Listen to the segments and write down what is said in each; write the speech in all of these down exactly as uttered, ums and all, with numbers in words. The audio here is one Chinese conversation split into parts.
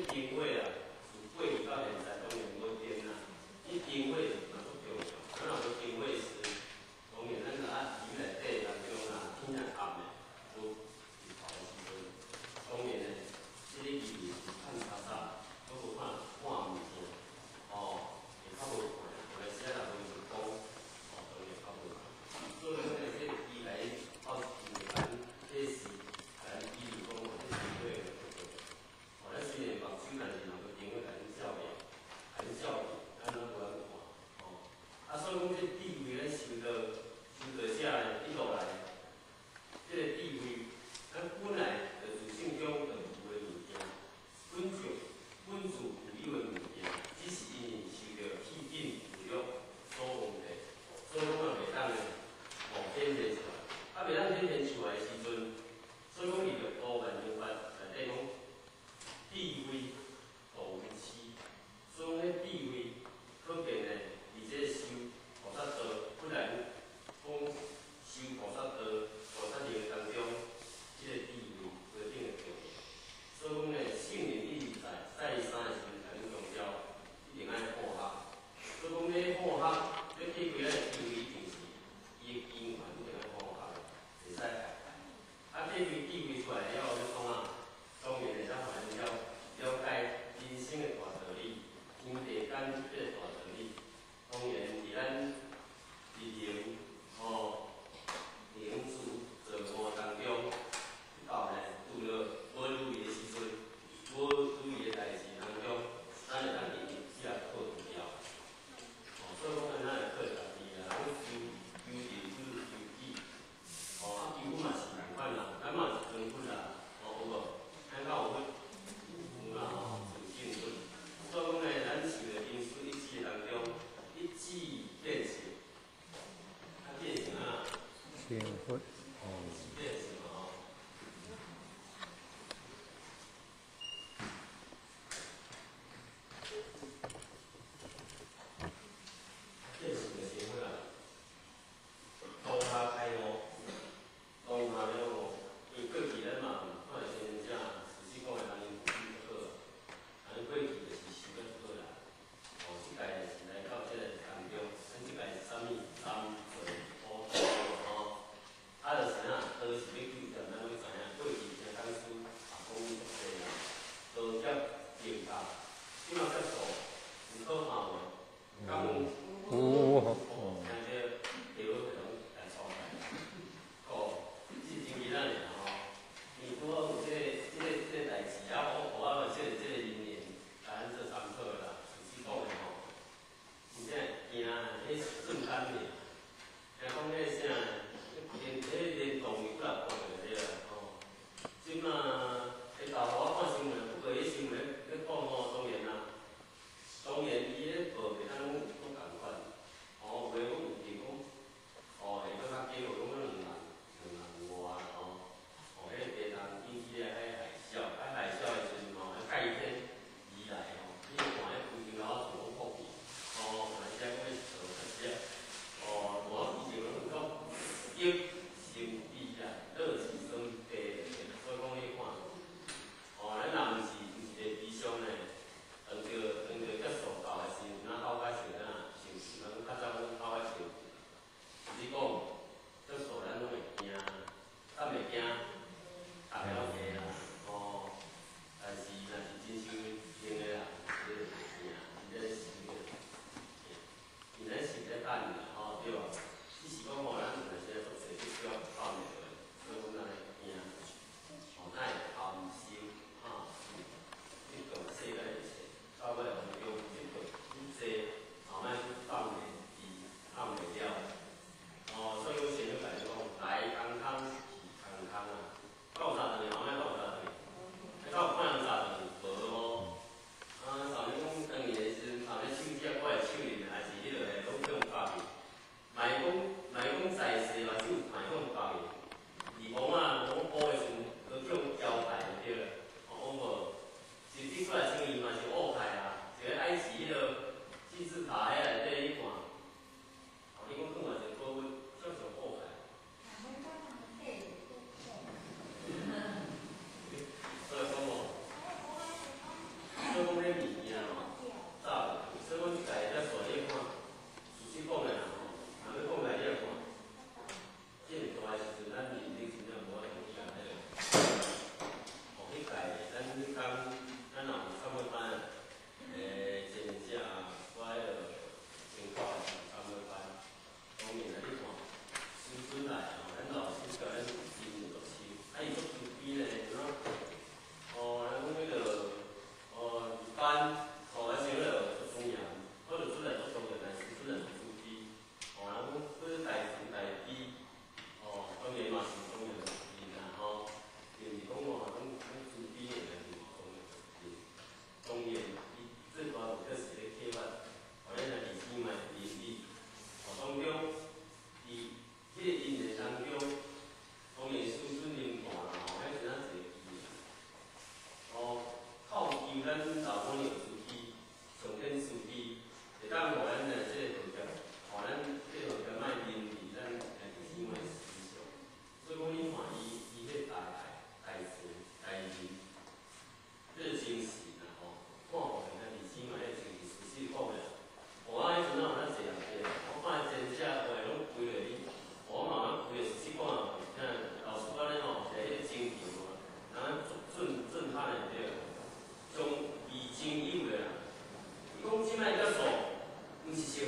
经费啊，是过去到现在当然无变啦。伊经费嘛足重要，咱若无经费时，当然咱个啊鱼内底当中啊，天若暗的，无日头的时阵，当然咧，即个鱼是看查查，搁无看看物件，哦，会较无看，有诶时啊若无日光，哦，当然较无看。所以讲咧，这个鱼来到时咱这时，咱比如讲，这经费个足重要。哦，咱虽然放手，但是若无经费甲恁照应，甲恁照应，咱哪无通看？哦，啊，所以讲这地位咱收到收到遮咧，一路来，这个地位，咱本来就自性中就有诶物件，本就本自有有诶物件，只是因为受到气境制约所蒙蔽，所以讲也袂当咧，哦显现出来。啊，袂当显现出来诶时阵，所以讲伊就多元方法内底讲地位度有期，所以讲迄地位可见咧，伫这个修菩萨道，不然讲修菩萨道、菩萨行当中，即、这个地位决定会重要。所以讲咧，圣人一直在再三的时阵，甲恁强调，一定爱好学。所以讲咧，好学，咧体会咱的地位一定是伊的因缘，一定爱好学，袂使害。啊，体会地位出来了后，要创啊，当然会当互咱了了解人生的大道理，天地间即个大道理。当然，伫咱日行哦行事做务当中，到咧拄着无如意的时阵，无如意的代志当中，咱会当用只来靠除掉。哦，所以讲咱会靠家己啦，咱求求人不如求己。哦，啊，求佛嘛是共款啦，咱嘛是尊佛啦，哦有无？咱敢有佛？有啦吼，是敬佛。所以讲咧，咱受着因素一致当中，一致变成，啊变成啊， 成佛。哦。 变成嘛吼。变成就成佛啦。当下开悟，当下了悟，因为过去咱嘛看先生者，实际讲的人因福气较好，咱过去就是修较好啦。哦，即届是来到即个当中，咱即届是啥物？三岁普渡吼，啊，就知影倒是要救咱，咱要知影过去听讲师也讲足济啦，道业应答，即马接受有可行无？敢有？ 有。 哦，听着地位可能来创来。哦，是真奇咱俩吼，如果有即个、即个、即个代志啊，我我啊有即个、即个人缘，来咱做参考啦。实际讲的吼，真正惊，迄瞬间尔。听讲迄个啥，连迄连动物骨来看着对啦吼。即马会豆互我看新闻，不过迄新闻咧讲吼，当然啦， 班哦，而且了做中央，或者出来做中央，但是出来做书记，哦，然后或者大事大事，哦，当然嘛是中央书记啦，吼，就是讲哦，讲讲书记的就是中央书记，当然伊最大目的是咧启发，互咱来历史嘛是历史，哦，当中伊迄个因的当中，当然师尊人看啦，吼，迄真正侪记啦，哦。靠近咱老公的司机，上天司机，会当互咱的这个条件，互咱这个条件卖面伫咱诶历史的思想。所以讲，你看伊伊迄大代代事代人，这个真实啦吼。看互咱历史嘛，迄真是实实讲的。我迄阵啊，有咱坐人车，我看真正话拢规落去，我嘛规个实实讲啊，像老师安尼吼，在迄个经场啊，然后震震撼的对。从以前以为啦，伊讲即摆叫做，毋是成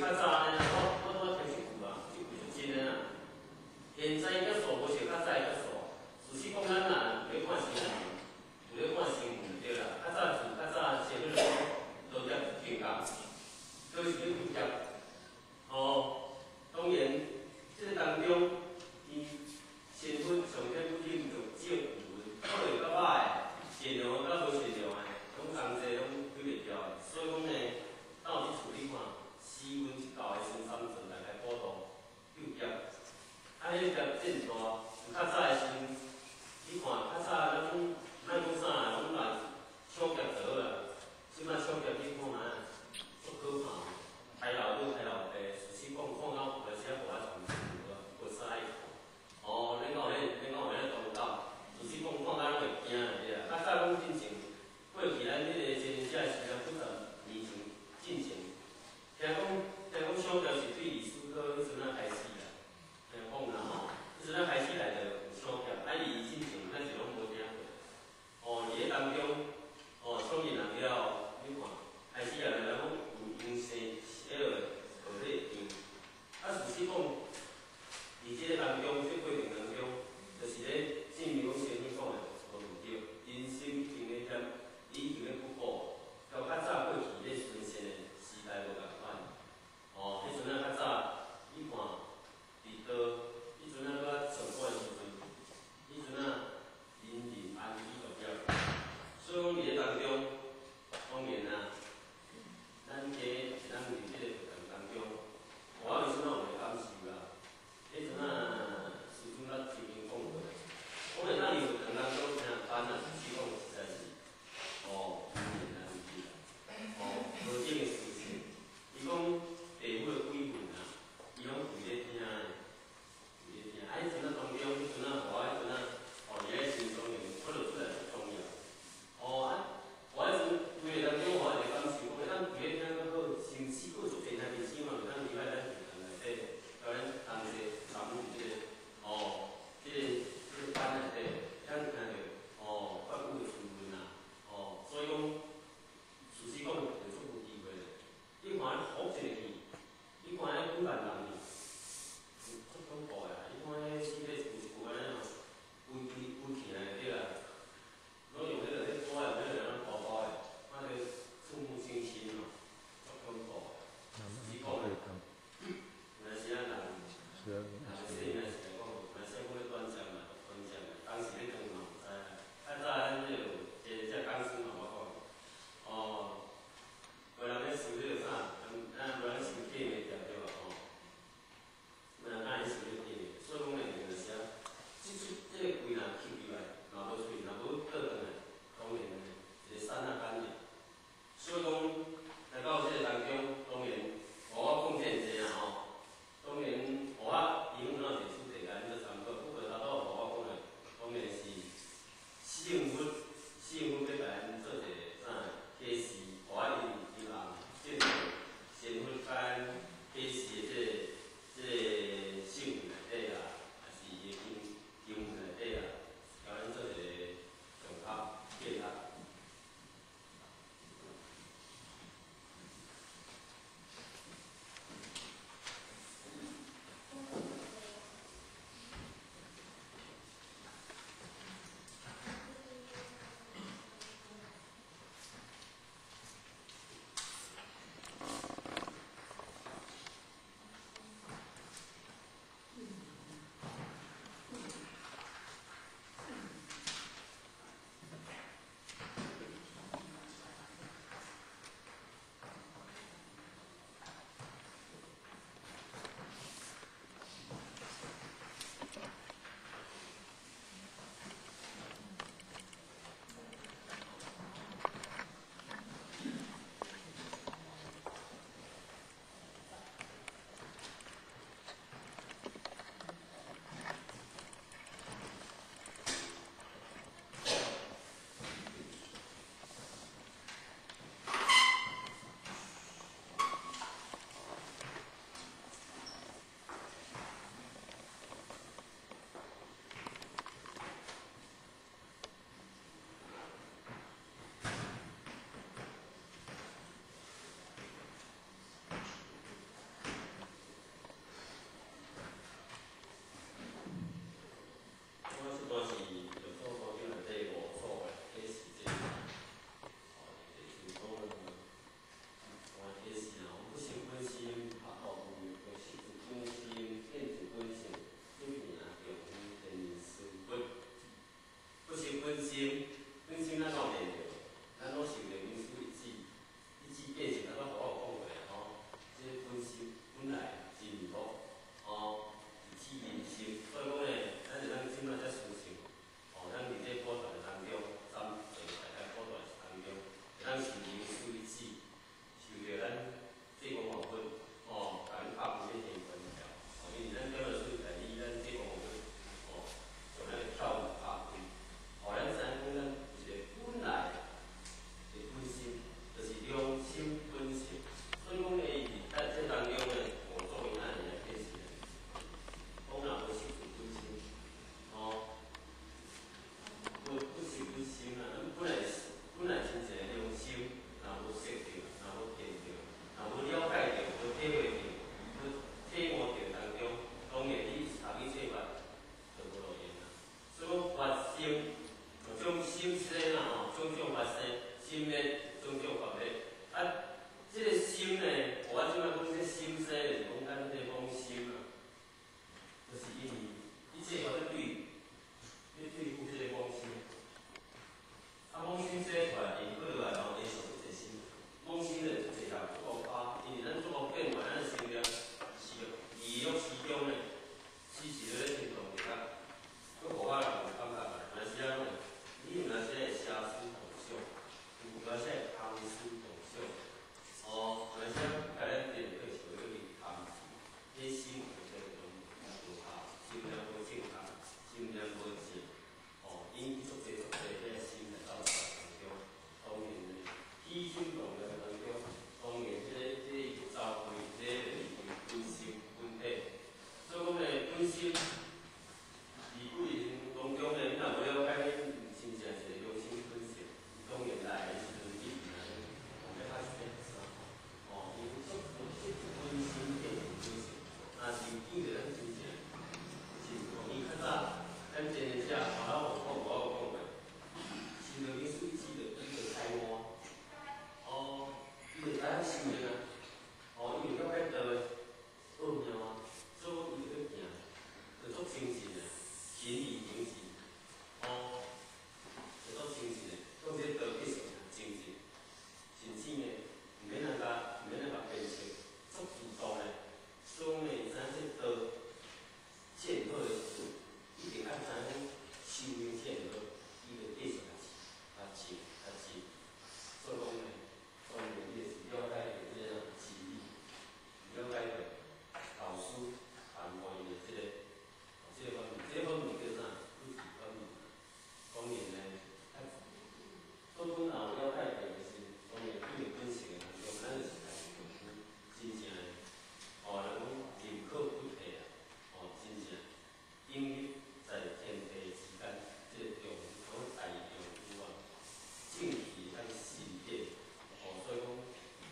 咱是民属一致，受着咱这个部分哦，甲咱拍分的成分条，哦，因为咱点落水在以咱这个部分哦，像咱的跳舞拍分，哦，咱知影讲咱一个本来的本心，就是良心本性，所以讲呢，在这当中呢，我作为咱的变成，讲若无失去本心，哦。不不是本心啊，咱本来本来真正的良心，若无识到，若无见到，若无了解到，无体会到，无体悟到当中，当然你查去切法就无路用啊。所以讲发心，种心生啦吼，种种发生，心咧种种法咧。啊，这个心呢，我即摆讲这心生，就是讲咱这个妄心啊，就是因为一切法咧对。你对付这个妄心，啊，妄心生出来，因过来，然后影响一个心。妄心呢，就一下做法，因为咱做个变化，咱心量是意欲其中呢，时时咧行动一下，佮互我人有感觉啊，有时啊，你有哪些会奢思动想，有哪些会贪思动想，哦，有哪些甲咱变做是有去贪执，这心有这种无好，心量无正确，心量无正。哦，引起足侪足侪迄个心来斗争当中，当然呢，起心动念当中，当然即、这个即、这个召回，即、这个就是本心本体。所以讲呢，本心伫过程当中呢，你若无了解恁真正一个良心本性，当然来的时阵你唔能讲要较深啥，哦，因为足本本心变成本性，若是见着咱真正是讲伊较早。咱前日只我老有讲，我有讲过，是着民俗一致的伊着开换，哦，伊着知影修炼啊，哦，伊着了解道的奥妙啊，所以讲伊着要行，着足清净的，心意清净，哦，着足清净的，讲这道必须清净，甚至呢，毋免那甲，毋免那甲变成足自度呢，所以讲呢，知影这道见好的时阵。一定要知影修行见好，伊着继续来来修来修。所以讲呢，当然你是了解着这个智理，了解着老师谈话伊的这个这个方面，这个方面叫啥？不是方面。当然呢，啊，多多若有了解着的是，当然对着本性的当中，咱就是家己功夫，真正的，哦，人讲宁可不退啊，哦，真正因为。在天地之间，这个中好大丈夫啊，正气咱信念，哦，所以讲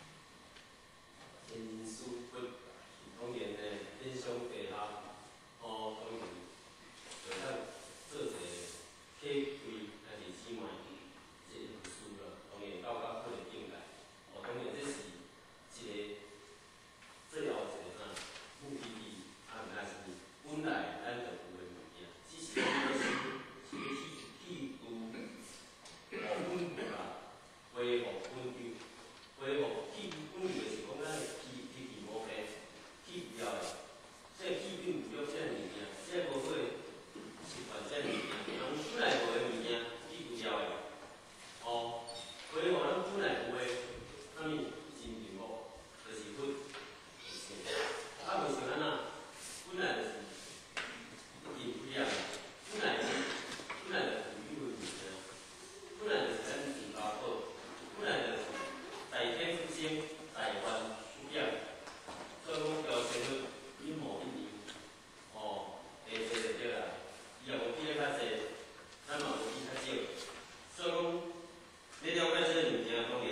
天书不，当然呢，天上地下，哦，当然就咱做一个体会，但是起码这样书了，当然到到好个境界，哦，当然这是一个最后一个啥目的地，啊，毋但是本来咱就有诶物件。只是讲迄是是要去去除无本故啦，恢复本究，恢复去除本究就是讲咱去去去无病，去除了诶，这去并不了这个物件，这无好诶习惯，这物件，咱本来无诶物件去除了诶，哦，恢复咱本来有诶，啥物心情无，就是佛，啊，袂像安那，本来就是。一不一样，本来是本来就是有物件，本来就是咱自家好，本来就是在天之间，在万不变，所以讲标签去一模一样，哦，下济就对啦，伊若无比咧较济，咱嘛无比较少，所以讲你了解这个物件，当然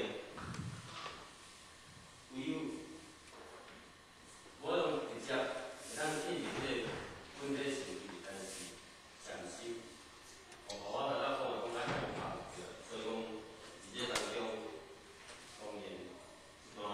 唯有无用直接咱去入这个本体性。但是禅修，哦，我头仔讲的讲咱讲法对，所以讲伫这当中，当然，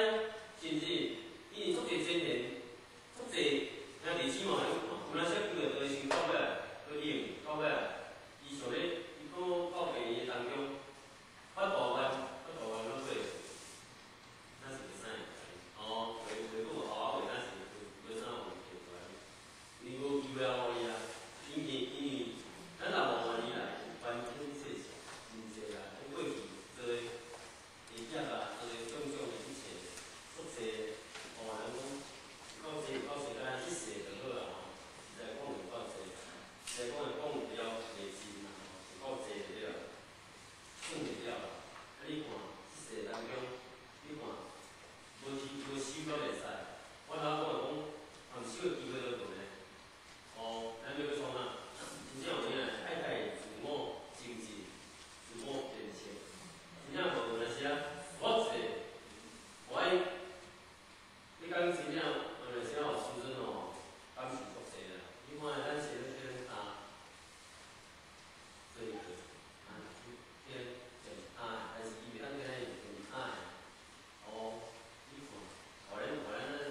是毋是？因为足侪前年，足侪兄弟姊妹有看，有哪些几个都先到尾来，都用到尾来，伊想咧，伊讲到病院当中，发大愿，发大愿到尾，咱是袂使。哦，袂袂讲后尾咱是袂啥有提出来，因为无机会互伊啊，因为因为咱若无愿意来，关天说是真济啦，过去做诶业业啊，做诶种种诶一切，足济，互人讲到济到济，敢若一世就好啦吼，实在讲有够济，实在讲会讲有了袂尽啦吼，有够济就对啦，算袂了啦。啊，你看一世当中，你看无收无收都袂使，我头讲讲，含收诶机会都无咧。哦，咱要要创啥？真正有影，爱家自我精进，自我变现。真正无有阵时啊，我一个，我爱，你讲真正有阵时啊，有时阵吼，感情足济啦。你看咱前咧去咱搭，做一个，啊，去去检查，但是伊袂当去咱检查的。哦，你看，互咱互咱咱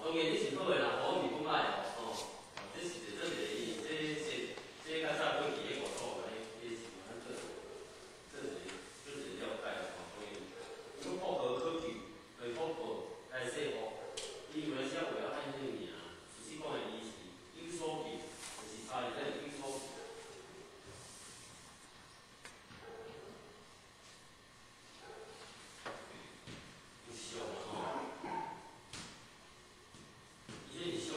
当然你是好诶啦，我毋是讲歹哦，哦，这是这是意义，这这这较早过去迄个五个，迄是蛮做，这是这是了解哦，当然，如果复合科技，对复合来说哦，伊有阵时啊为了按迄个尔，其实讲诶伊是有所技，就是差伫咧有所技。有效嘛吼，伊这是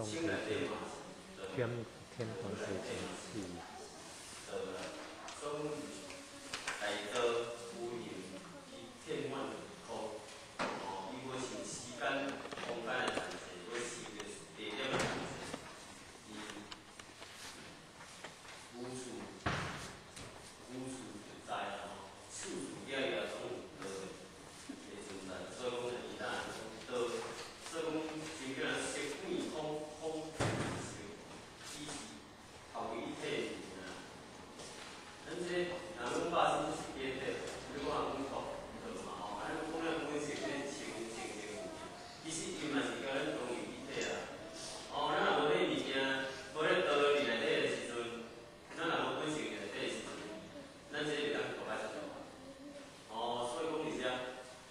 同时清来对间嘛， 天天同时间是呃，中大道有形去替换空，哦，伊无是时间、空间的限制，无是着地点的限制，伊无处无处不在啊，吼，处处了了总有道会存在，所以讲伊当然讲道，所以讲真正色变空空变色，伊是合为一体的啊。咱这人讲百生是变体，你讲讲讲道嘛吼，啊，你讲咱本性咧清清净物件，其实伊嘛是甲咱同为一体啦。哦，咱若无迄物件，无迄道理内底的时阵，咱若无本性内底的时阵，咱这会当搞歹势咯。哦，所以讲是啥？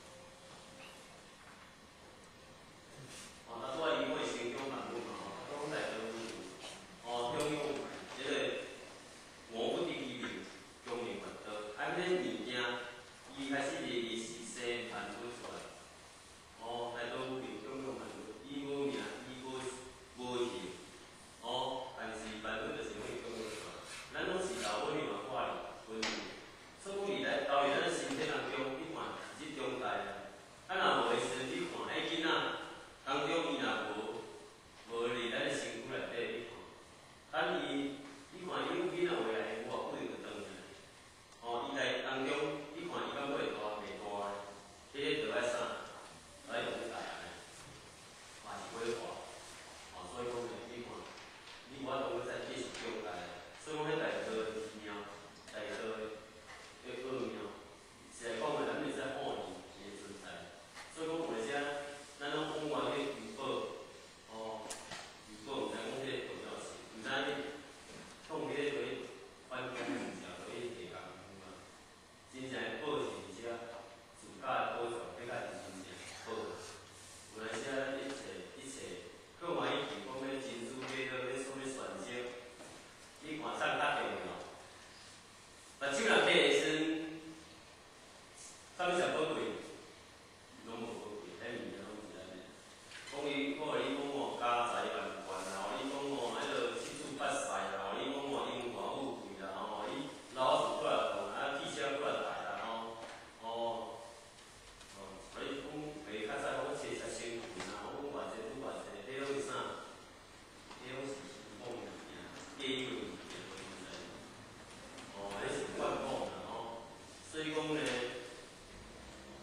哦，他说伊会成中万物嘛吼，讲在道理，哦，中庸，即个我不定义的中庸原则，啊，迄物件伊开始伊是生产做出来，哦，来道理中庸原则，伊无名，伊无无形，哦，但是万物就是用伊中庸出来，咱拢是老母女嘛看哩，分离，所以讲伊来投入咱身体当中，你看是即中代啊，啊若无的时阵，你看迄囡仔当中伊若无无伫咱的身躯内底，你看，等伊，你看伊囡仔话来，我不定就断去。哦，伊来当中，你看伊敢会大袂大个，迄个着爱啥？着爱用去大个，嘛是规划。哦，所以讲呢，你看，你无法度去再继续中代，所以讲迄大道的奇妙，大道的迄奥妙，是来讲的，咱袂使妄议伊的存在。所以讲为啥咱拢讲关于鱼宝，哦，鱼宝毋知讲迄个重要性，毋知讲迄个反共物件，着迄地共物啊，真正的宝是伫遮，自家的宝藏，迄个是真正宝。有来遮咱一切一切，更换以前讲要珍珠买到迄所谓选择，你看啥较重要？目睭若买的时阵，啥物上宝贵？拢无宝贵，迄物件拢是安尼。讲伊，我互你讲哦，家财万贯啦，互你讲哦，迄落七祖八世啦，互你讲哦，英华富贵啦，吼，伊老厝过来大，啊，汽车过来大啦，吼，哦，哦，所以讲袂较早讲车车先进啦，讲偌济拄偌济，迄拢是啥？迄拢是虚妄的物件，假有的物件，无存在。哦，迄是幻妄啦，吼，所以讲呢。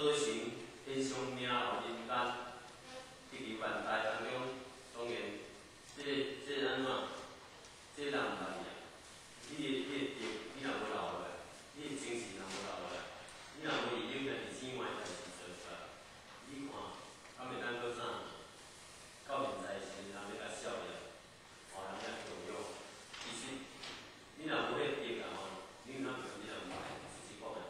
可行偏向命后人间，一个万代当中，当然，这个这个安怎？这个人唔同呀。你的你的病，你若无留落来，你的精神若无留落来，你若无研究家己生活代志做出来，你看，敢会当做啥？到现在是人要甲笑的，哦，人家有用。其实，你若无迄病啊吼，你若病你若唔爱，是实讲的。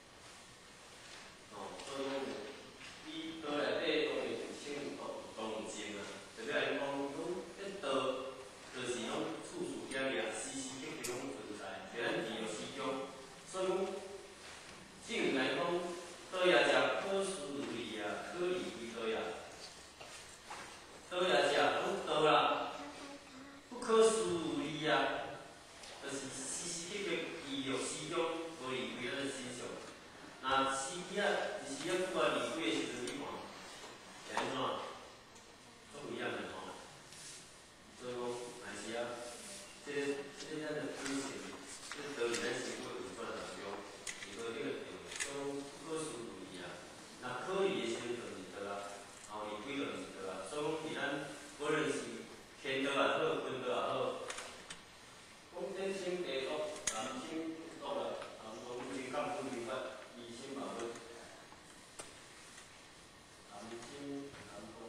哦，所以讲，伊道内底当然是性动动静啊，特别来讲，讲迄道就是拢处处惹惹，时时刻刻拢存在，是咱自由思想。所以讲，正来讲，道也者可思议啊，可以为道也。道也者讲道啦，不可思议啊，就是时时刻刻意欲思想，无离开咱身上。那时机啊，一时啊拄啊离开的时阵，你看是安怎？足不一样的吼。所以讲，但是啊，这个这个咱的精神，这道理咱生活有关当中，是说这个定，讲不可思议啊。那可以的时阵就是道啊，后离开就是道啊。所以讲，伫咱无论是天道也好，坤道也好，讲天生地恶，男生恶啦，男方情感不明白，异性矛盾。男生男方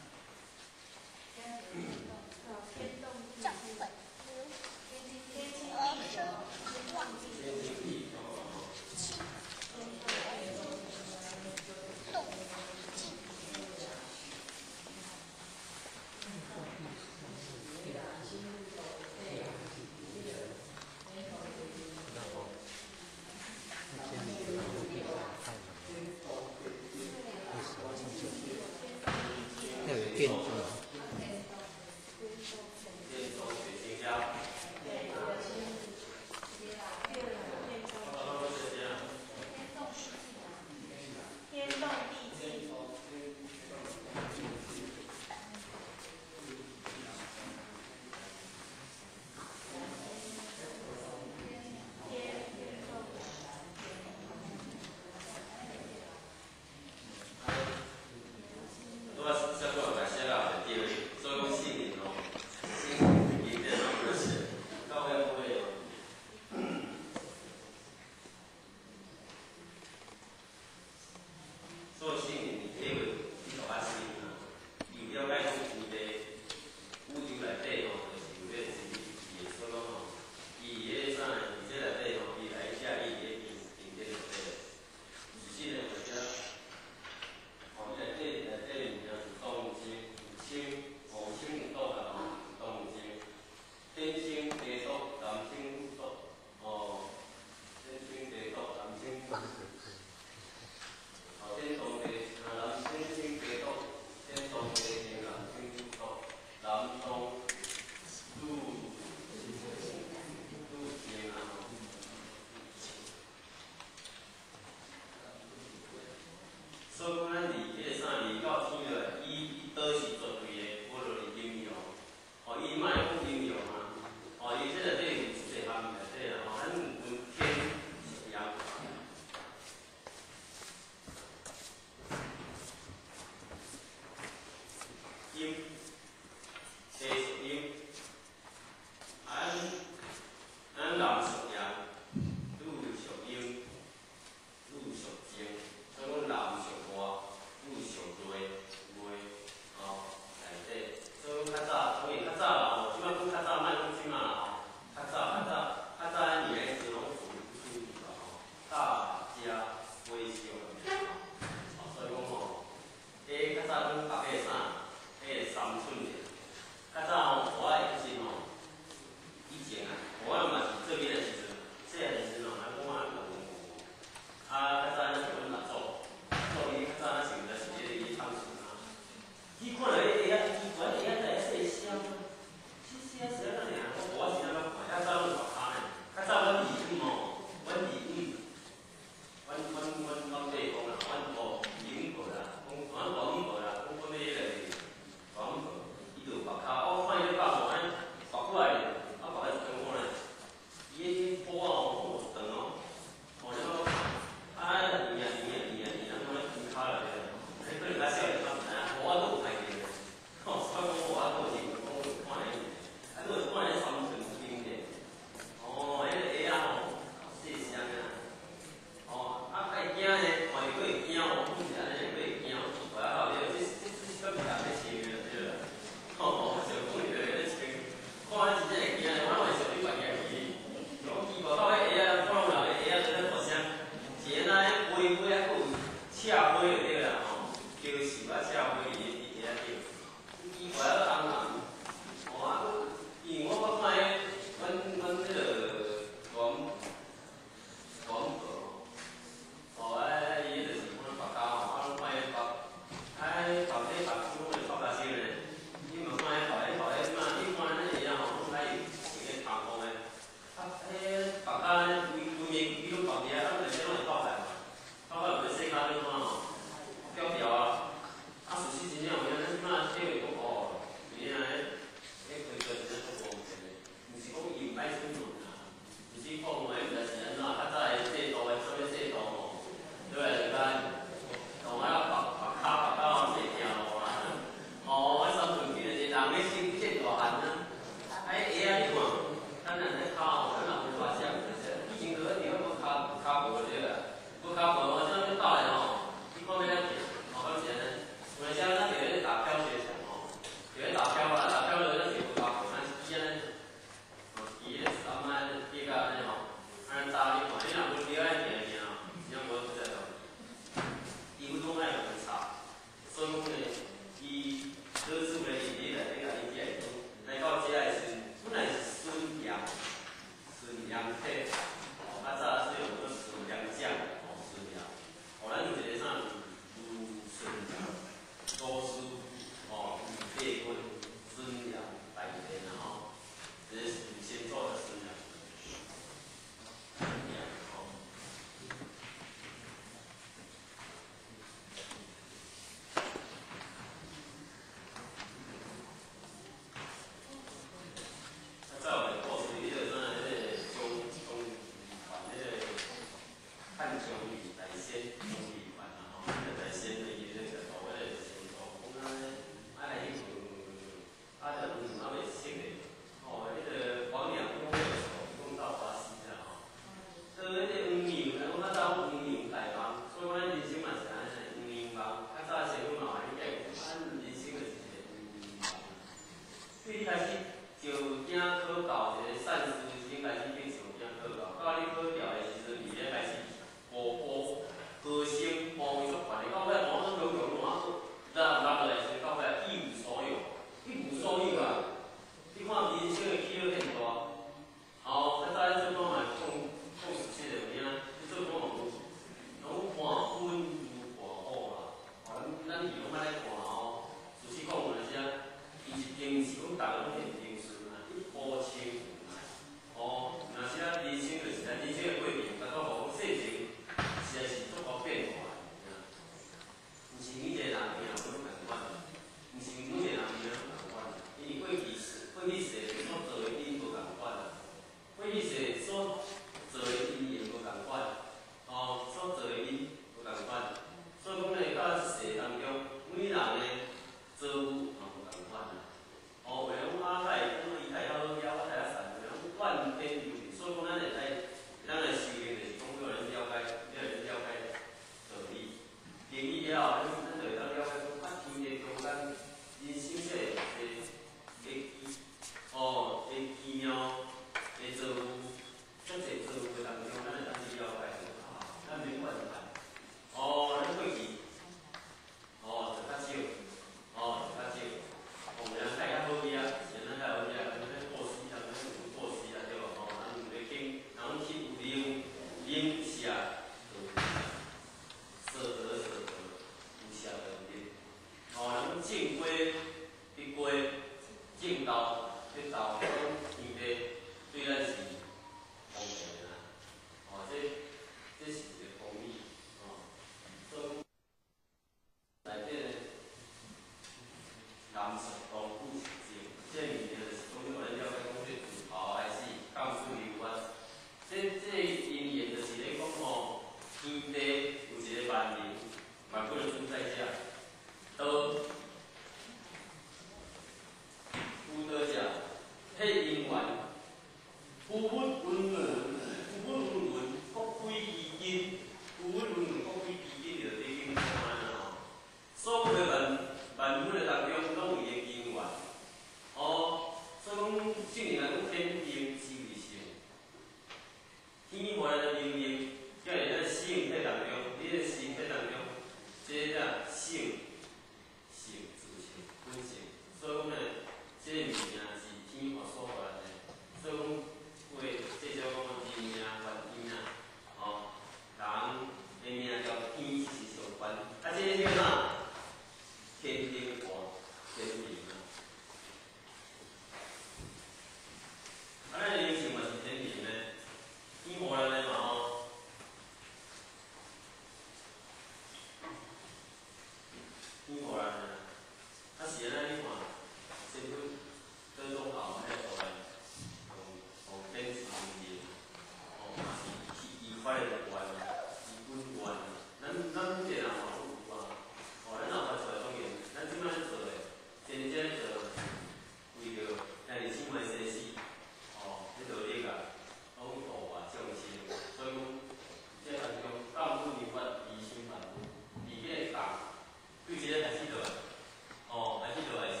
发的关，基本关。咱咱目前啊，吼有啊，吼咱若发出来当然，咱即摆做的，真正做为着咱的生活设施，吼，迄落咧个拢度啊匠心，所以讲这当中干部人员疑心办法，伫迄个讲，对这个开始就，吼，开始就来先，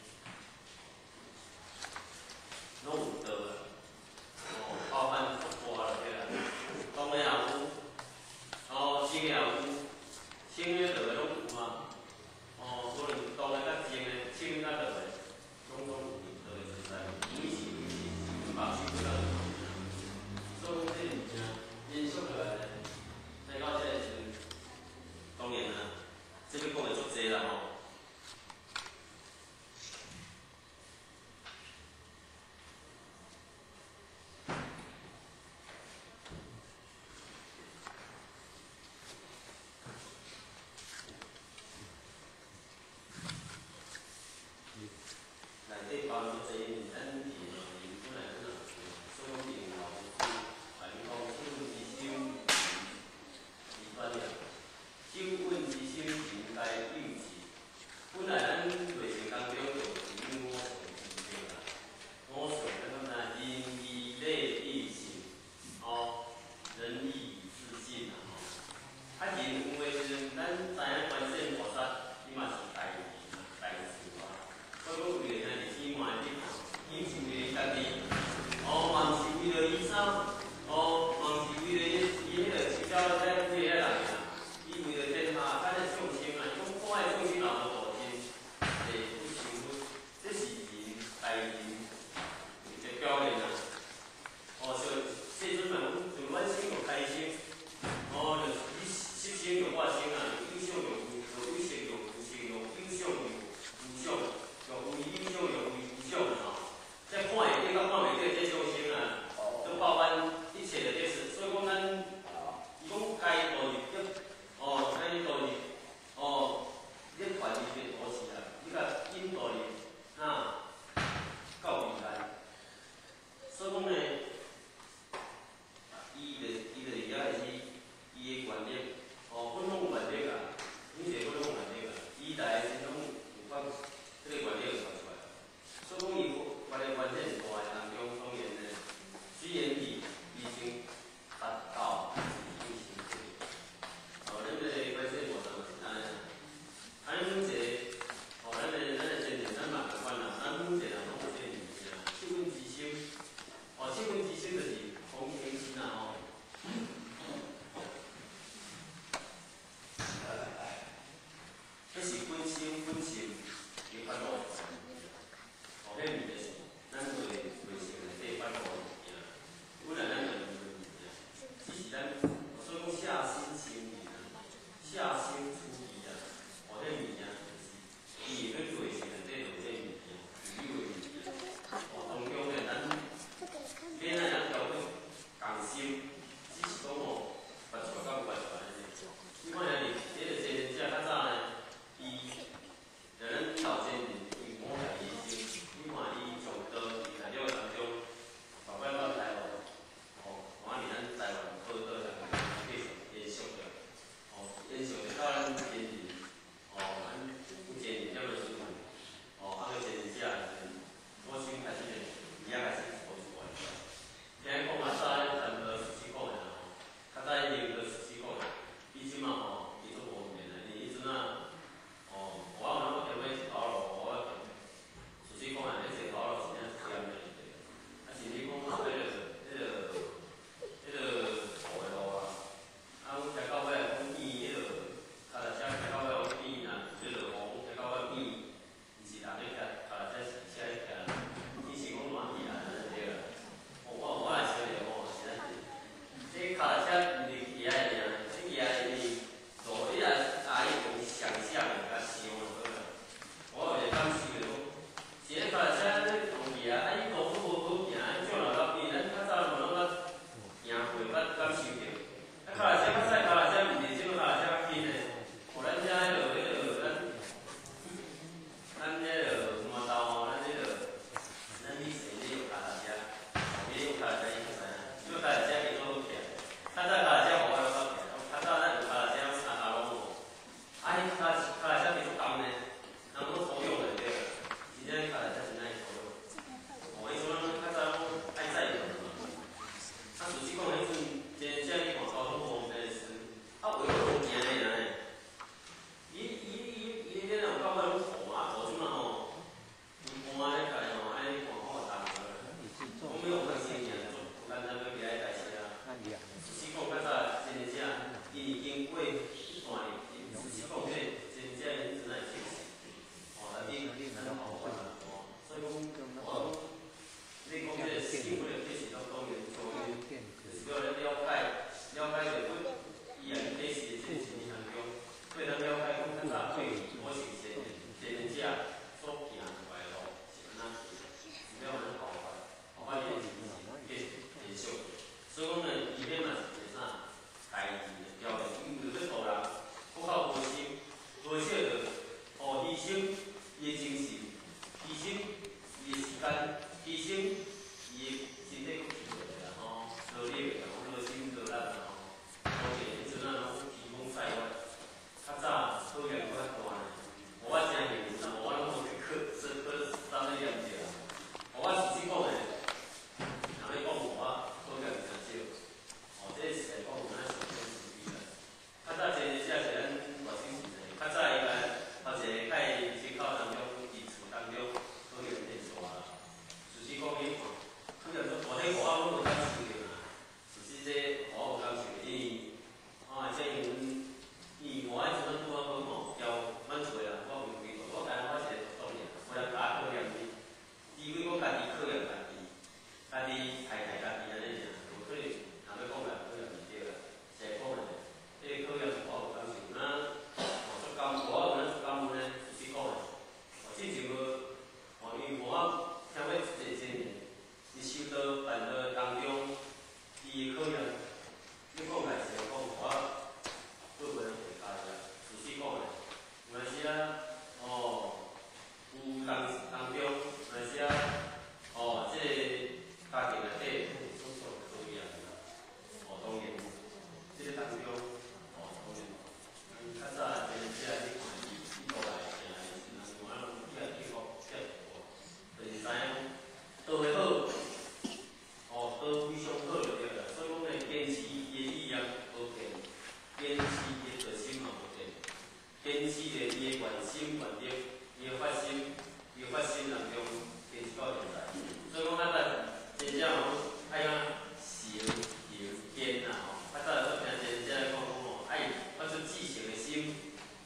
拢有道啦。 哦，包含大了对啦，当的也有，哦，新的也有，新的道的拢有嘛。哦，可能当的较新的，新较道的，拢拢有道的存在。伊是伊是把手不了，所以讲这物件延续落来呢，再到这个时阵，当然啦，这边讲的足济啦吼。 内底包含做济物，咱伫内面本来咱若所讲电脑，啊，你讲手稳之心，是专业，手稳之心应该有志。本来咱内面当中就有五常之间啦，五常咱讲啥？仁义礼义信，哦，仁义智信啦，吼。啊，人有诶时阵，咱知影观世音菩萨，伊嘛是大义嘛，大事哇。 所以讲，为了咱的生活的日常，伊是为了家己，哦，嘛毋是为了医生，哦，嘛毋是为了伊伊迄个饲鸟在为了人啦，伊为了天下咱的众生啊，伊讲看的众生也无度尽，诶，不幸福，这是人大人一个表现啊。哦，所以世尊嘛讲，就阮生就开心，哦，就你失生就我生啊，有想就有，有有色就有色，有有想就有有想。 用为有想，用为无想啊！吼，这看会见甲看袂见，这众生啊，都包含一切的这事。所以讲，咱伊讲该度日，哦，该度日，哦，你传伊的图示啊，你甲引导伊，那到未来。所以讲呢，伊的伊的遐个是伊的观念，哦，本拢有原则啊，每一个本拢有原则啊，伊来是拢有法。 这个原理就传出来了，所以讲伊发的原则大的当中，当然呢，虽然是已经达到已经形成，哦，咱这个观世音菩萨嘛是安尼，啊，咱每一个，哦，咱的咱的真正咱嘛共款啦，咱每一个人拢有这个物件，七分之心，哦，七分之心就是同情心啦，吼。这是本心本性。 发露，哦，迄物件是咱做的内心内底发露的物件，本来咱就有物件，只是咱所以讲下心清理啊，下心出离啊，哦，迄物件就是伊会去做时内底就这物件，有有的物件，哦，当中呢咱免咱咱调整共心，只是讲哦，发出来甲无发出来安尼，你看下哩，迄个先生较早呢，伊。 咱老先人因我家医生，你看伊从刀伊材料当中，慢慢到台湾，哦，看伫咱台湾报道上继续延续着，哦，延续着到咱先人，哦，咱先人了落时阵，哦，啊个先人写的时阵，我先开始呢，伊也开始做出来。听讲较早咱谈到实施讲的啦，较早伊用到实施讲的，伊即马吼，伊做无面啦，伊迄阵啊。 哦，我有那么点位是头路，我实际讲啊，迄个头路是安怎样的？啊，是你讲啊，迄个、迄个、迄个土的路啊，啊，阮开到尾讲变迄个，脚踏车开到尾讲变啊，迄个路开到尾变，毋是人咧骑，脚踏车是车咧骑，伊是讲软体啊，安尼对啦。哦，我我也晓得哦，是安尼。这脚踏车毋是骑的尔，这骑的是路，你也阿姨讲想象的。 我有个感受着讲，是咧脚踏车咧同伊啊，啊伊路都无好行，啊种落到边，咱较早无拢捌行过，捌感受着。啊，脚踏车较驶脚踏车毋是即种脚踏车较紧诶，互咱遮迄落迄落咱咱迄落摩道吼，咱迄落咱以前咧用脚踏车，后面用脚踏车伊较知影，用脚踏车伊做好骑，较早脚踏车。 就是讲迄阵，真正你看交通方便时，啊，为何行的呢？伊伊伊伊迄种感觉拢糊啊，无即嘛吼，一般咧家吼，安尼看看重个，我没有看新年，有单单要起来代谢啊。是讲较早真正，伊已经过一段年，是讲这真正迄阵来休息，哦，啊，你咱好玩啊，哦，所以讲我讲，你讲这个新闻的其实都当然从因，就是要了解了解着阮伊安历史的这个情形当中，对咱了解讲较早对我是先先者所行出来的路是安怎，是了安怎搞法，搞法历史是继续，所以讲呢，伊迄嘛是一个啥代志的表现，因为要互人搁较无心，无少着哦牺牲伊的精神，牺牲伊的时间，牺牲伊的身体骨气落来啦吼，劳力啦，劳心劳力啦吼，当然迄阵啊拢天风晒月，较早考验搁较大呢，我真认真，我拢无去考，是考三个验者啦，我实际讲呢，若要讲我考验真少，哦，这是来讲有咱上天慈悲啦，较早真正是咱大新时代，较早伊个头一个较会思考当中，伫厝当中考验变大啦，就是讲伊考验做大，迄我拢无感受着啦，就是这我有感受的，因为啊，这因阮。伊我迄阵仔拄好好吼，交蛮侪啦，我袂记过，我干我一个作业，我来甲考验伊，因为我家己考验家己，家己害害家己安尼尔，无可能，若要讲来考验毋对啦，是会可能的。这个考验我有感受，那哦做工，我有咱做工务呢，就是讲的，哦之前无，哦因为我听过一个经验，伊收到办到当中，伊考验，你讲来是讲我做袂人。就是讲诶，有阵时啊，哦，有当当中，有阵时啊，哦，即、这个家庭内底种种考验啦，哦，当然，即、这个当中，哦，当然，嗯，较早真正你看伊伊过来行诶时阵，有影拢比较幸福，比较大，就是知影倒会好，哦，倒非常好就对啦。所以讲呢，坚持伊诶理念无变，坚持伊诶决心嘛无变。坚持着伊的原心原则，伊的发心，伊的发心当中坚持到现在。所以讲较早真正吼爱讲行行坚啦吼，较早我听真正来讲讲吼，爱发出至诚的心。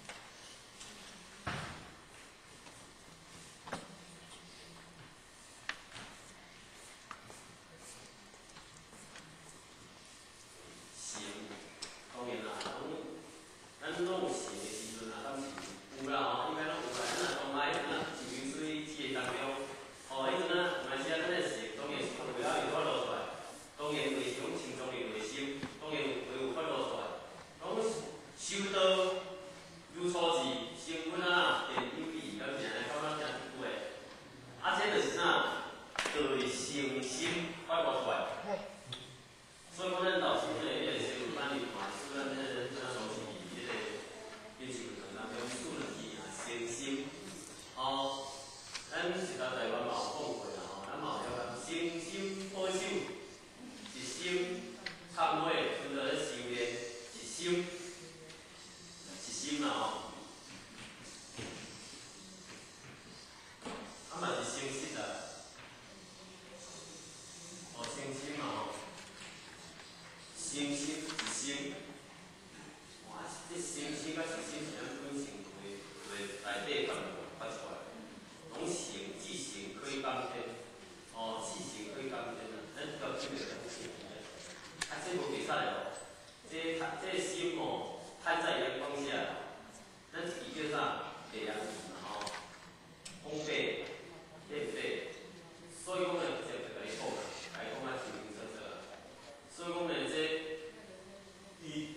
行，当然啦，咱咱拢有行的时阵啊，当时有啦吼，应该拢有啦。咱若讲来，咱一流水记的当中，哦，迄阵啊，有阵时啊，咱的行当然是为了有发露出来，当然为种心中的内心，当然为有发露出来。讲修道如初志，成本啊，便有理，了是安尼，感觉真有诶。啊，这就是啥？就是诚心发露出来。所以讲，咱老师呢，迄个师傅班里嘛，是咱这个咱熟悉迄个练习过程当中，数字啊，诚心，哦，咱是在台湾嘛有讲过啦吼，咱嘛有了诚心保守，一心忏悔，存着咧修炼，一心，一心啦吼，啊嘛是诚实啦，哦，诚心嘛吼。诚心一心，哇！这诚心甲一心是咱本性话话内底发发出来，拢诚至诚可以当天，哦，至诚可以当天啊！咱到今日拢诚啊，这无袂使哦，这这心哦，摊在阳光下，咱伊叫啥？太阳嘛吼，风白、变白，所以讲呢，就就甲你讲啦，甲你讲啊，清清楚楚啊。所以讲呢，这伊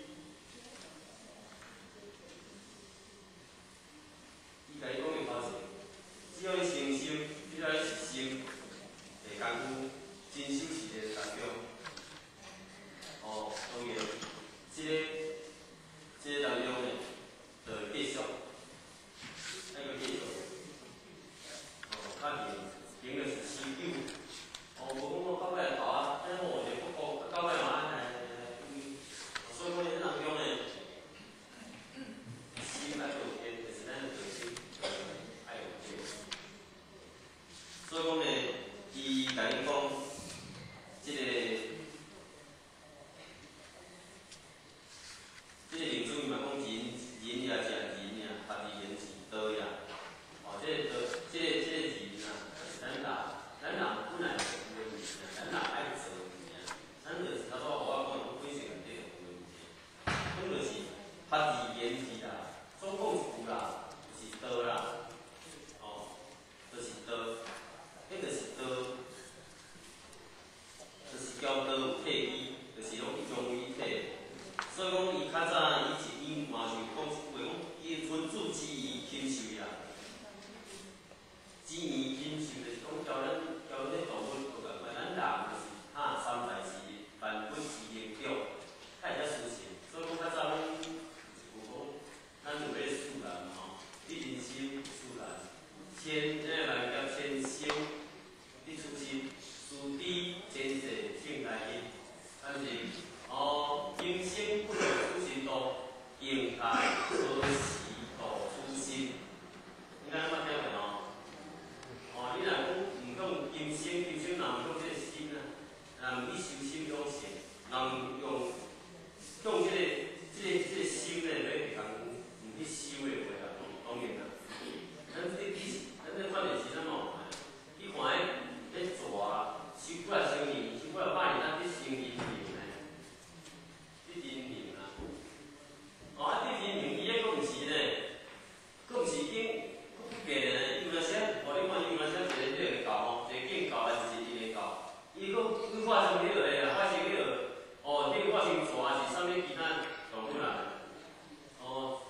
伊甲伊讲的头前，只要你诚心，只要你是心，会功夫真守持的当中，哦，当然，这个这个当中呢，就会继续，那个发字言字啦，总共一句啦，就是刀啦，哦，就是刀，迄就是刀，就是交刀有体意，就是拢去中医体。所以讲，伊较早伊是伊嘛是讲一句讲，伊分子之义禽兽啦，之义禽兽就是讲交咱交咱动物无共款，咱人就是哈三在四，万物是灵长，较会晓思想。所以讲较早咱有讲，咱有迄自然吼，你人心自然，千迄个人叫千心，你出心，事知前世性来因，但是。哦，今生不能出心多，应该何时度出心？你看捌听袂吼？哦，你若讲毋讲今生，今生若毋讲即个心啊，若毋去修心养性，若毋用用即、这个、即、这个、即、这个心咧，要共毋去修的话啊，当然啦。咱这这咱这发现是啥物？你看迄迄蛇啊，修几啊千年，修几啊百年，咱去成因命。地人命啊！哦，啊，地人命伊迄个毋是呢，佫毋是经佫不计呢。伊有当时，哦，你看伊有当时一个迄个狗吼，一个见狗还是一个狗，伊佫佫化成迄个个啊，化成迄个，哦，迄个化成蛇还是啥物其他动物啦？哦，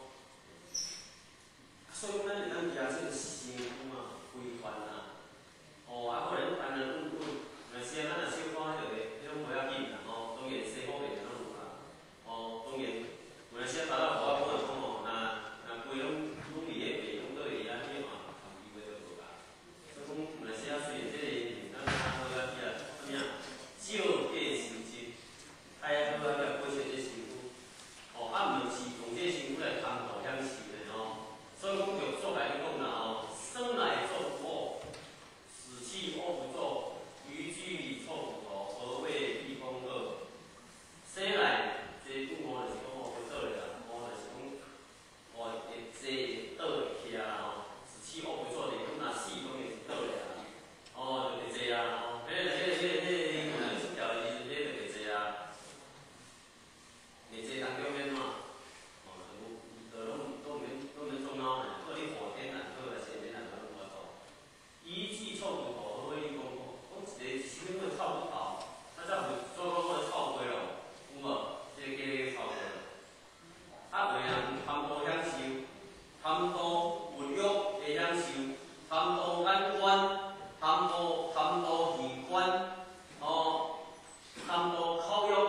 所以讲咱咱家这个身躯啊，规范啊，哦，啊，可能烦恼愈愈，有当时咱若小可迄个，迄种袂要紧啦，吼，当然生活袂拢有啦。哦，当然，有当时啊，爸爸互我讲就讲吼，若若规拢拢伫咧白，拢倒会安尼嘛，机会就无啦。所以讲，有当时啊，虽然即个咱较好啊，去啊，啥物啊，少计受精，爱好啊，去啊保持即身躯。哦，啊，毋是用即身躯来贪图享受的吼。所以讲，着作来讲啦吼，生来做不恶，死去恶不作，于居臭骨头，何谓一风恶？生来这句话就是讲哦，会倒咧啦，哦，就是讲哦，会坐会倒会徛啦吼，死去恶不作就是讲若死当然是倒咧啦，哦，就袂坐啊，吼，迄个、迄个、迄个、迄个，伊可能出条的时阵，迄个就袂坐啊，袂坐当中免怎？哦，就无，就拢都免都免中脑呢，或你火天然好来前面然后无法度。一句臭骨头，何谓一公公？讲一个前面个臭骨头，啊，则有所讲个臭鸡咯。有无？即个鸡个臭过，啊，为人贪图享受，贪图物欲的享受，贪图眼观，贪图贪图耳观，哦，贪图口欲，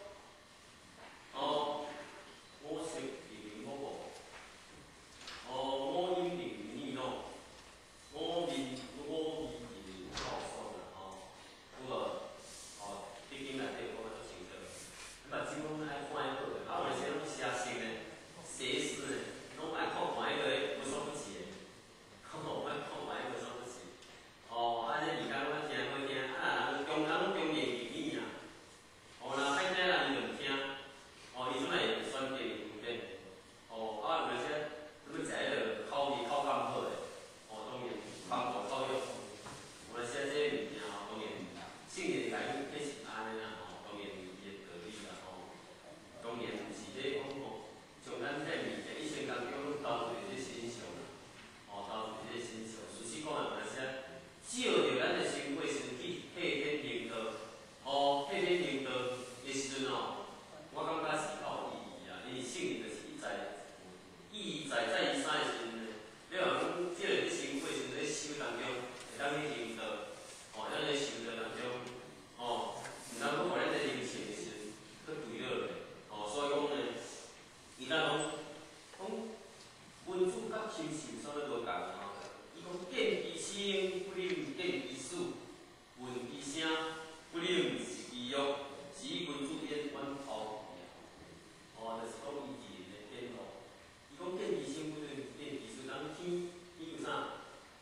哦，我食零零某某，哦，我饮零零二喏，我面我面零零靠爽啦，吼，有无？哦，毕竟内底我做成个。把金光爱看迄个，啊，有阵时拢写信咧，写诗咧，拢爱看看迄个无所不起诶，看看爱看看迄个无所不起。哦，啊，这而家拢听好听，啊，人中人拢中年语语啊，哦，若歹听人伊就毋听，哦，伊阵会选择有变，哦，啊，有阵时要食迄个口味口感好诶，哦，当然芳口口欲，有阵时这物件吼，当然性格改变迄是安尼啦，吼，当然有伊诶道理啦，吼。当然毋是咧讲吼，像咱这物件一生当中拢投入伫这欣赏啦，哦，投入伫这欣赏。事实讲啊，有阵时啊，照着咱的生活时去替天行道，哦，替天行道的时阵哦，我感觉是较有意义啊，因为圣灵就是一在意义在在于啥的时阵呢？你若讲照着你生活时阵咧修当中，会当去行道，哦，咱咧修道当中，哦，毋通讲互咱咧灵性的时阵，去对落咧。哦，所以讲呢，伊若讲讲文字甲禽兽啥物无共吼，伊讲见其声不灵，见其事，闻其声不灵，是其欲，是以文字演阮头去哦，就是讲伊自然的变化。伊讲见其声不灵，见其事，人天天有啥？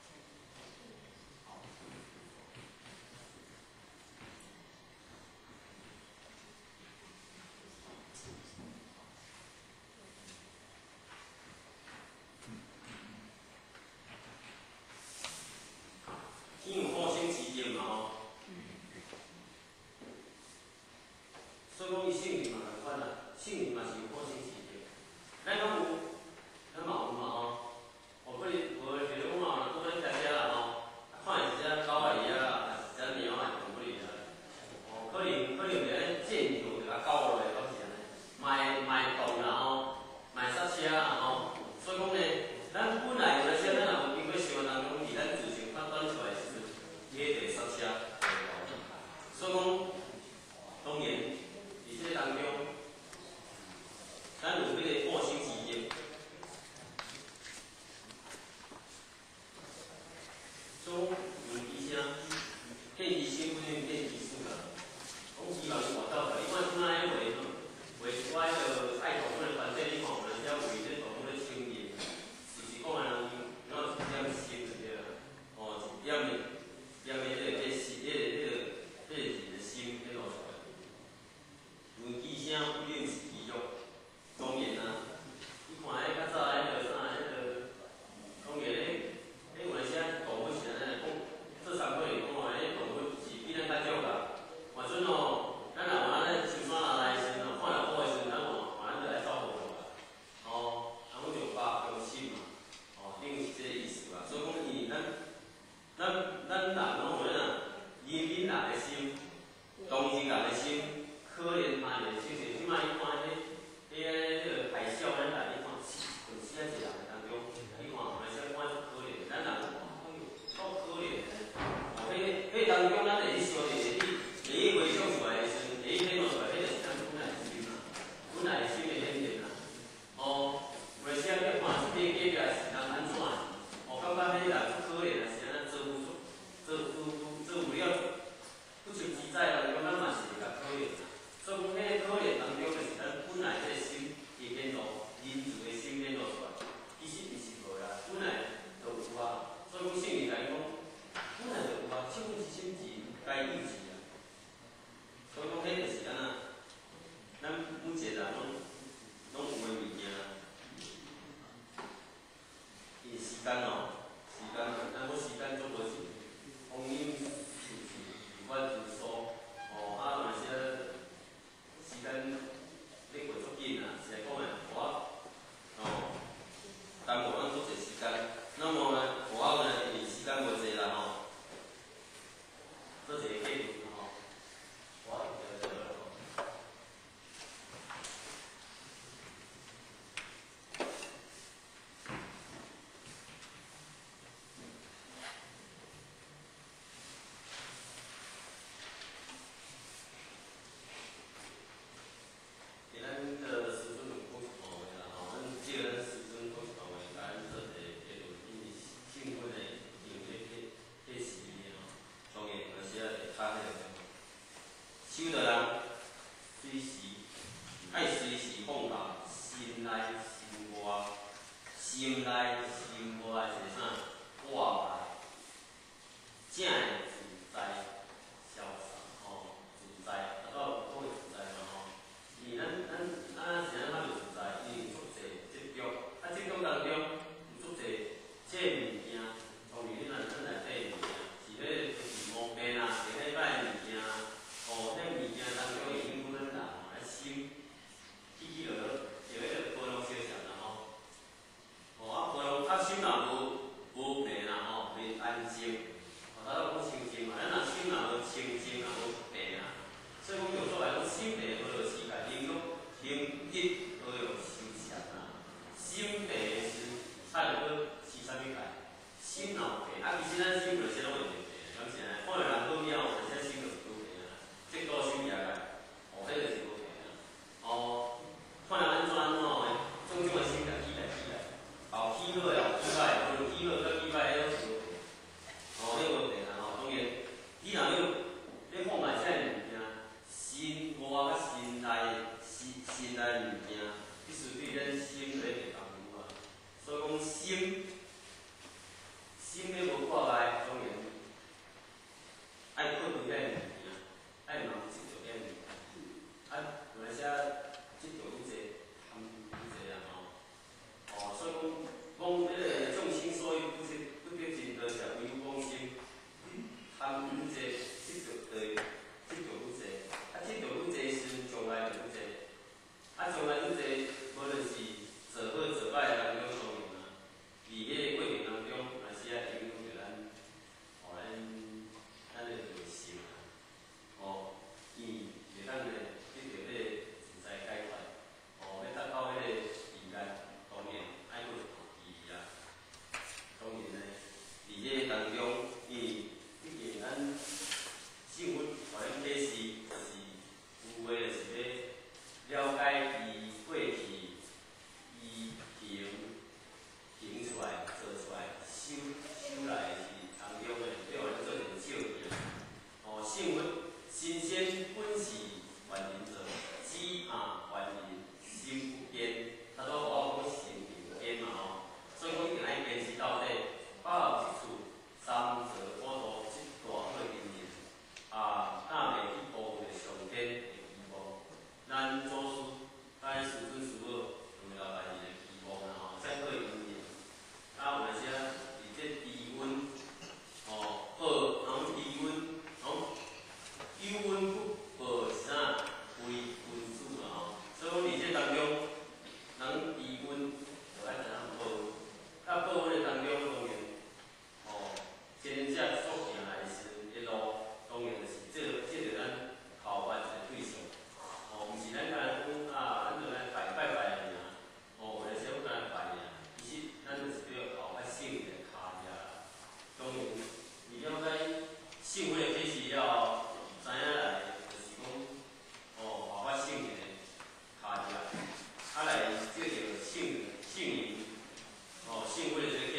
天有好生之境嘛吼，所以讲伊圣灵嘛共款啦，圣灵嘛是有好生之境。 咱拢有，咱嘛有嘛吼。哦，可能无譬如讲嘛，拄咱开车啦吼，看是只狗仔鱼啊，还是只猫仔动物哩啊。哦，可能可能袂咱见着就甲狗落来，到时安尼，卖卖动啦吼，卖刹车啦吼。所以讲呢，咱本来有些咱若有经过生活当中，伫咱自身判断出来时阵，你得刹车。所以讲，当然伫这当中，咱有迄个过心之间。所以讲，医生，见医生不能见医生啦。讲希望活到来，你看即摆迄话，话我迄个爱动物的团体，你看有人遮为这动物咧清理，是是讲安尼，然后一点心就对啦。哦，一点的，点的迄个迄心，迄个迄个迄个人的心迄落出来。有医生不认识医药，当然啊，你看迄较早迄个啥迄个，当然咧，迄有些动物是安尼讲，做参考来讲啊，迄动物是比咱较少啦。换阵哦，咱若往咱深山内来时哦，看到虎的时阵，咱换换咱就来走步啦。哦，人讲用百用心嘛，哦，等于是这个意思啦。所以讲，伊咱咱咱人拢有咱人民人的心，动物人的心，可怜他人的心，是即摆你看迄迄个迄个海啸咱来，你看困死啊一个人当中，你看马来西亚看足可怜，咱人哇，哎呦，够可怜的。哦，迄迄当中咱会去想着你，你回想出来的时阵，你显露出来，迄就是咱本来的心啦，本来的心的显现啦。哦，马来西亚你看这边隔壁是人安怎？哦，感觉迄人足可怜啊，是安尼做不出，做做做不了，不求自在啦，讲咱嘛是会较可怜啦。所以讲，迄个可怜当中就是咱本来迄个心会显露，人自的心显露出来。其实毋是无啦，本来就有啊。所以讲，圣经甲伊讲，本来就有啊，七分之心志该意志啊。所以讲，迄就是安那，咱每一个人拢拢有诶物件。伊时间哦，时间，咱讲时间足无钱，光阴是是是阮自疏。哦，啊，有些时间咧过足紧啊，是来讲诶，我哦，耽误咱足侪时间。那么呢，我呢，因为时间无济啦吼，做一个计算吼，我就叫做吼。给咱的时阵有讲一段话啦吼，咱借咱时阵讲一段话，甲咱做一个计论，因为兴奋的用迄迄迄时呢吼，当然有时啊会卡迄个。守着人随时爱随时放假，心内心外，心内心外是啥？外来，正的自在潇洒吼，自在，啊到讲的自在嘛吼。因为咱咱啊是安怎就自在？因为有足侪接触，啊接触当中有足侪这物件，当然你咱咱内底物件是咧就是毛病啊，是咧歹物件。哦，迄物件当中会影响咱人哦，啊心起起落落，就迄个波浪小小啦吼。哦，啊波浪啊心若无无平啦吼，袂安静。哦，咱讲清静嘛，咱若心若无清静，若无平啊，所以讲叫做来讲心平好就世界，灵肉灵一好就心善啊。心平时，啊就要是啥物解？心若平，啊其实咱心有些拢会平，感是安尼，看着人好了，有些心就不平啊。这多心也来，哦，迄个是无平啊。哦，看人安怎安怎诶，种种诶心就起来起来，后起好诶，后起歹，可能起好甲起歹，迄拢是无平。哦，迄无平啊，吼，当然，你若要要看卖啥物件，心外甲心内，心心内物件，必须对咱心咧会共有啊。所以讲心，心咧无挂碍，当然爱靠对遐物件。爱嘛有执着遐物件，啊，有来些执着愈济，贪愈济啊吼。哦，所以讲，讲迄个众生所以不得不得尽得是唯有讲心，贪愈济，执着对，执着愈济，啊，执着愈济时，将来就愈济，啊，将来愈济，无论是做差价，啊来这个姓姓名哦姓会这个建